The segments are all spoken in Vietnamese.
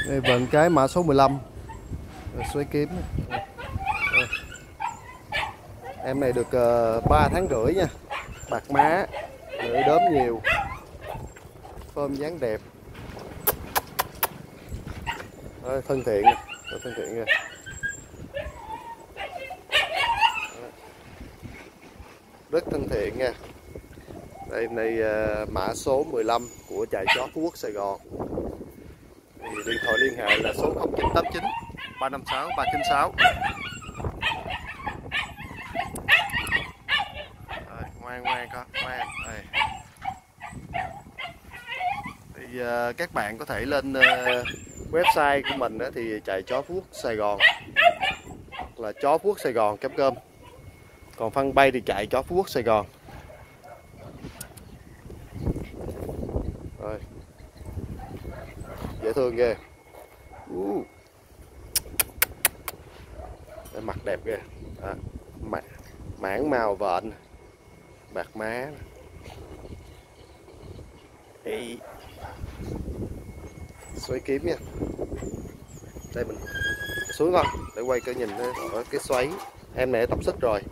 Đây vận cái mã số 15 xoáy kiếm. Em này được 3 tháng rưỡi nha. Bạc má, lưỡi đốm nhiều, phơm dáng đẹp. Thân thiện, thân thiện nha. Rất thân thiện nha. Đây này mã số 15 của trại chó Phú Quốc Sài Gòn. Thì điện thoại liên hệ là số 0989 356 396. Ngoan ngoan con, ngoan. Thì các bạn có thể lên website của mình đó, thì trại chó Phú Quốc Sài Gòn hoặc là chó Phú Quốc Sài Gòn.com. Còn fanpage thì trại chó Phú Quốc Sài Gòn. Rồi. Dễ thương ghê. Mặt đẹp ghê. Mảng màu vện, bạc má. Xoáy kiếm nha. Đây mình xuống con để quay cái nhìn ở cái xoáy. Em này tập xích rồi.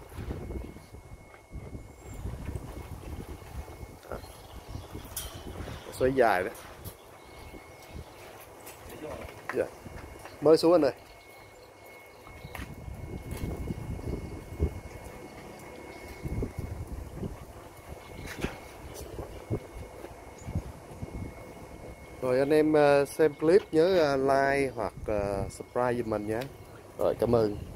Xoáy dài đó. Dạ. Mới xuống anh ơi. Rồi anh em xem clip nhớ like hoặc subscribe giùm mình nhé. Rồi cảm ơn.